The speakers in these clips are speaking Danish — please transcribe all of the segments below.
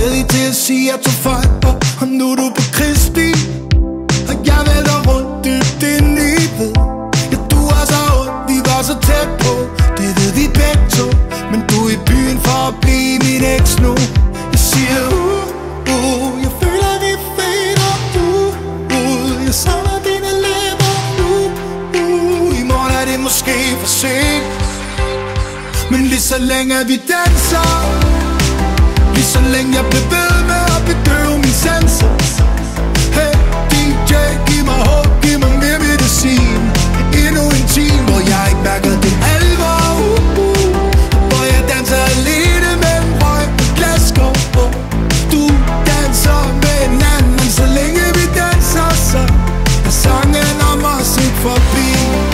ledig til at sige, at jeg tog fejl, og nu er du på Kristi. Og jeg vælter rundt dybt ind i ved. Ja, du er så ondt, vi var så tæt på. Det ved vi begge to. Men du er i byen for at blive min eks nu. Jeg siger jeg føler vi fader jeg savner dine læber i morgen er det måske for sent. Men lige så længe vi danser, lige så længe jeg bliver ved med at bedøve min sanser. Hey DJ, giv mig håb, giv mig mere medicin. Endnu en time, hvor jeg ikke mærker den alvor hvor jeg danser alene med en røg på glasskår. Du danser med en anden, men så længe vi danser, så er sangen om os ikke forbi.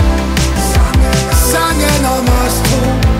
Sangen om os to,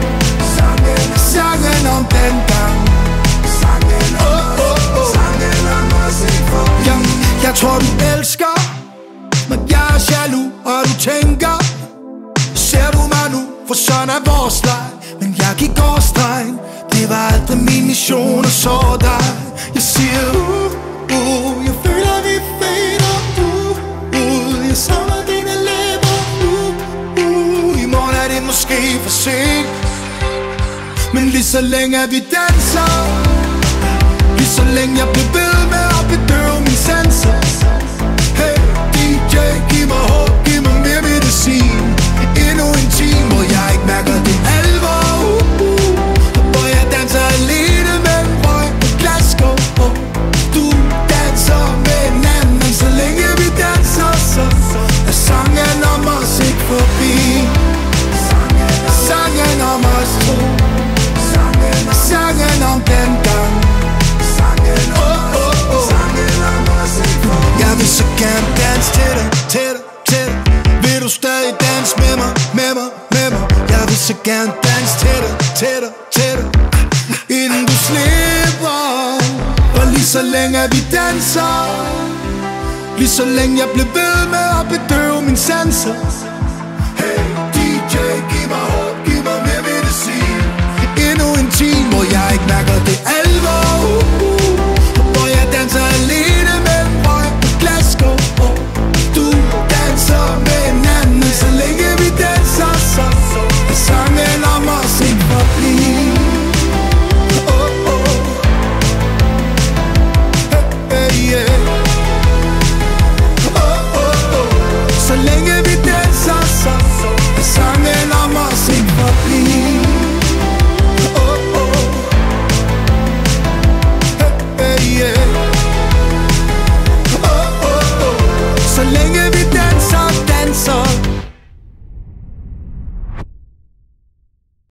sangen om den gang. Sangen om os ikke forbi. Jeg tror du elsker, men jeg er jaloux, og du tænker, ser du mig nu, for sådan er vores leg. Men jeg gik over stregen, det var aldrig min mission at så dig. Jeg siger jeg føler vi fader jeg savner dine læber i morgen er det måske for sent. Men lige så længe vi danser, lige så længe jeg bliver ved med at bedøve min sanser. Hey DJ, giv mig håb, giv mig mere medicin. Endnu en time, hvor jeg ikke mærker det alvor hvor jeg danser alene med en røg på glasskår. Du danser med en anden, men så længe vi danser, så er sangen om os ikke forbi. Sangen om os to, sangen om den gang. Sangen om os ikke forbi. Jeg vil så gerne danse til dig, til dig, til dig. Vil du stadig danse med mig, med mig, med mig? Jeg vil så gerne danse til dig, til dig, til dig, inden du slipper. Og lige så længe vi danser, lige så længe jeg bliver ved med at bedøve min sanser.